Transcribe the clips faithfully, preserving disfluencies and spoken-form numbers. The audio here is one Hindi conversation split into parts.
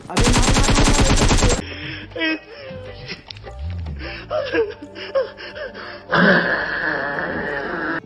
अबे मार मार मार मार।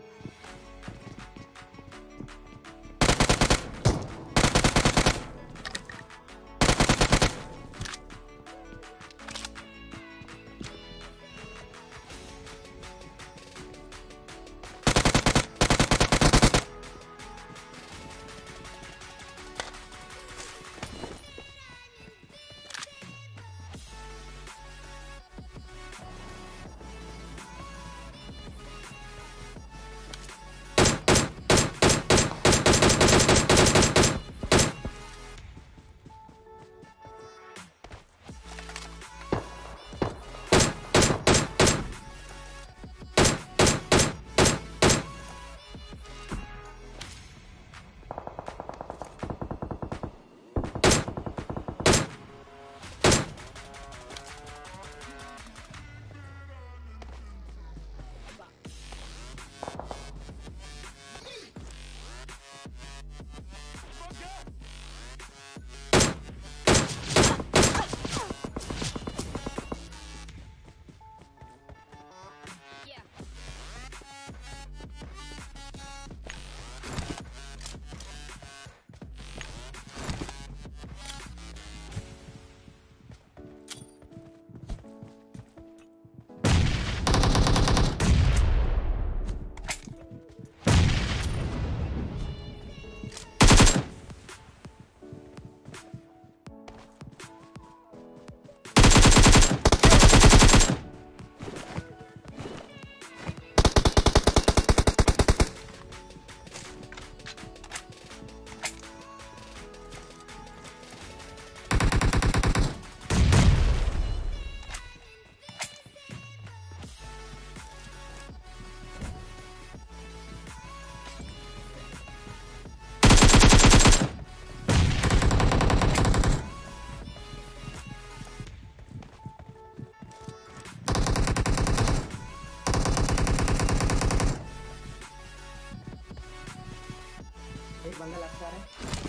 एक बंदा लगता है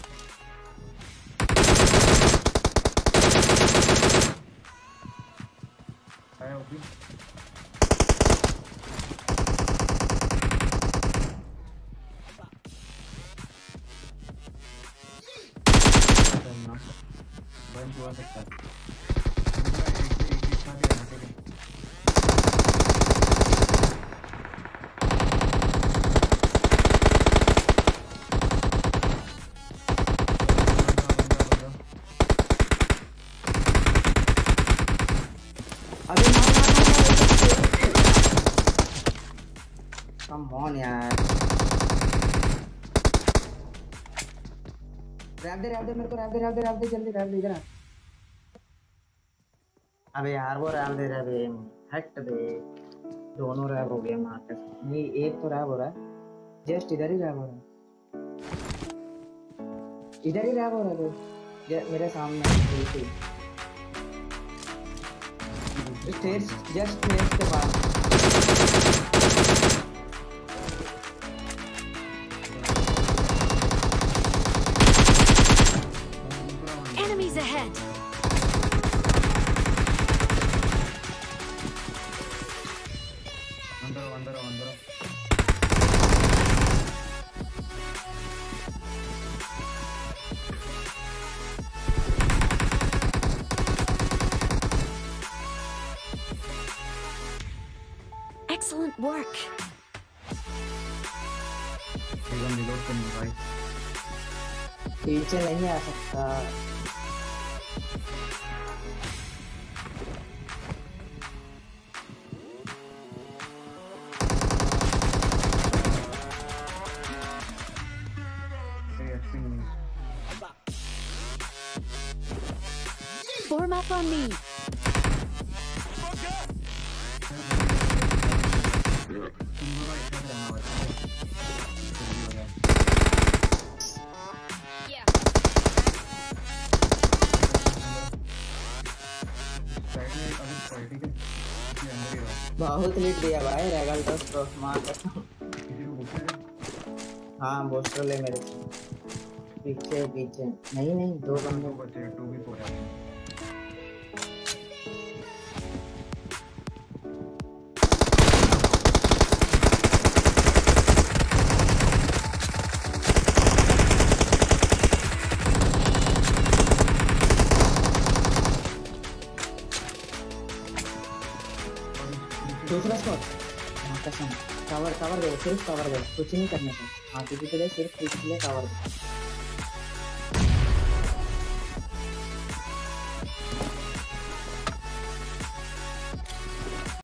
आया वो भी बंद हुआ सकता है। कम ऑन यार, रैप दे रैप दे मेरे को, रैप दे रैप दे रैप दे जल्दी रैप दे इधर। अबे यार वो रैप दे रहा है, हट दे। दोनों रैप हो गए मार नहीं, एक तो रैप हो रहा है, जस्ट इधर ही रैप हो रहा है, इधर ही रैप हो रहा है मेरे सामने बिल्कुल स्टेज, जस्ट स्टेज के बाद। Enemies ahead. अंदर अंदर अंदर Excellent work. एकदम रिलोड करनी भाई, पीछे नहीं आ सकता। Form up on me. बहुत लिट दिया भाई रेगल तो स्ट्रोक मार कर। हाँ बोस्टर ले मेरे से। पीछे पीछे नहीं नहीं दो बंदे दो बचे टू भी फोर है। दूसरा स्पॉट कसम कवर कवर दे सिर्फ कवर दे कुछ नहीं करने का हाँ तुझे तो सिर्फ इसलिए कवर दे